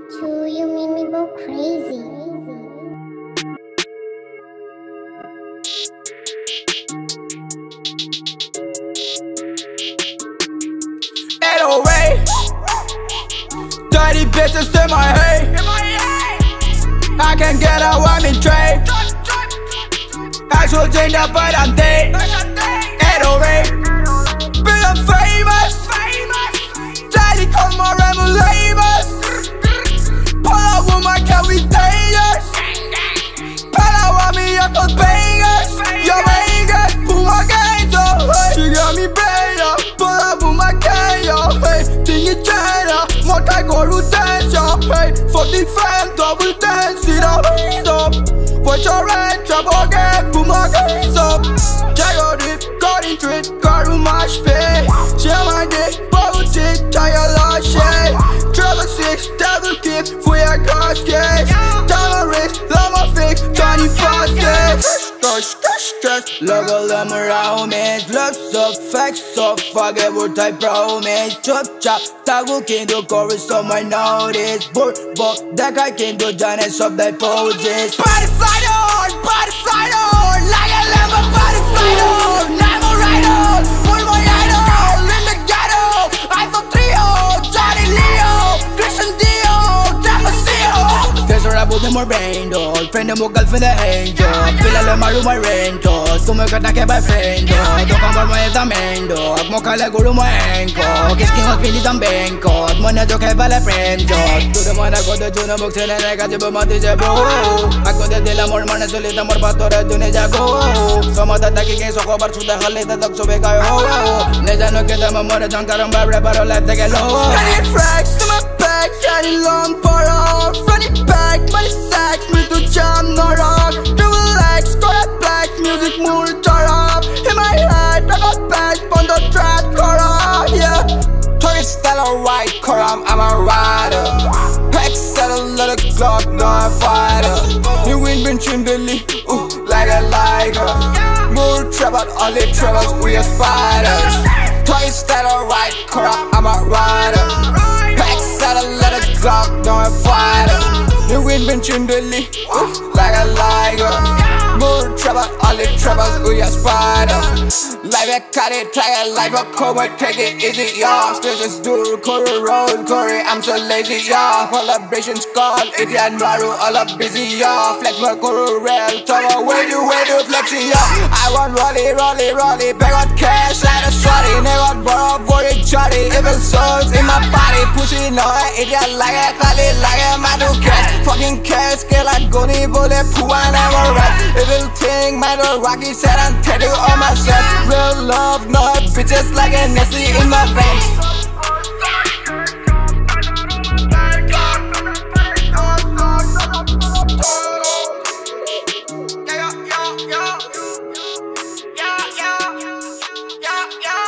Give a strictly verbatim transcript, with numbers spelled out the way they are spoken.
True, you made me go crazy. eight oh eight, dirty bitches in my head. I can't get out when me trade. I should JINDA but I'm dead. eight oh eight, but I'm famous. Daddy call my remulators. PELAO woman can we dangerous. PELAO want me up on bangers. Yo bangers, put my games up. She got me better. PELAO put my games up. Hey, DINGIT multi KORU dance up. Hey, fuck the fam, double dance. See the hands up. Watch your range up again, put my games up. Jago dip, CODEINE treat, KORU MOSHPIT. Share my dick, BOHUT, tire lost shit. Triple six, double kick, for your casket. Diamond wrist, love fix, twenty buckets. Stress, stress, love all them around me. Love so fake, so fuck it, what type promise. Chop chop, tago kindo, chorus on my notice. But, but, that guy can do Johnny's up that poses. Body fighter, body fighter, like a lemon body fighter. Namo rider, muy muy idol, in the ghetto. iPhone trio, Johnny Leo, Christian Dio, Damasio. There's a rap with more brain, though. Friend of Mokal for the angel. Pilale maru my rento. Tu me kata ke by friend, though. Don't come on my tamendo. Mokale guru my anko. Kiss king of Pili Tambenko. Mona jo ke vale friend, though. Tu de mana go de juna box in a negative mati jabo. Ako de la mor mana solita mor patore june jago. Some that taki ke soko bar chuda khale ta tak sobe kayo. Ne jano ke dama mor jankaram babre baro let ke lo. Got tracks to my back, got it long for off. Run it back, money sack, me to jam no rock. Double X, got a black music more tore up. In my head, I got back on the track, Krrr, yeah. Toy style right, Krrr, I'm a rider. Pack set a little Glock, no I'm fighter. You win benching the league, ooh, like a liger. More trouble, only troubles, we are spiders. Toy style right, Krrr, I'm a rider. Pack set a little Glock, no I'm fighter. You win benching the league, ooh, like a liger. More trouble, only troubles, we are spiders. Life a cut it, try a life a coma, take it easy, y'all. Still just do KORU roll, Corey, I'm so lazy, y'all. Collaborations call, Indian Maru, all up busy, y'all. Flex my KORU rail, talk way to way to flexing, y'all. I want rolly, rolly, rolly, bag on cash, like a shorty. Never borrow for it, shorty. Evil souls in my body, pussy, no, Indian like a Kali, like a Madu cash. Fucking cash, scale like Goni, bullet, poo, I never rap. Evil thing, my little Rocky said, I'm tattoo on my chest. Real love, no bitches like a Nestle in my veins. Yeah, yeah, yeah, yeah, yeah, yeah, yeah, yeah.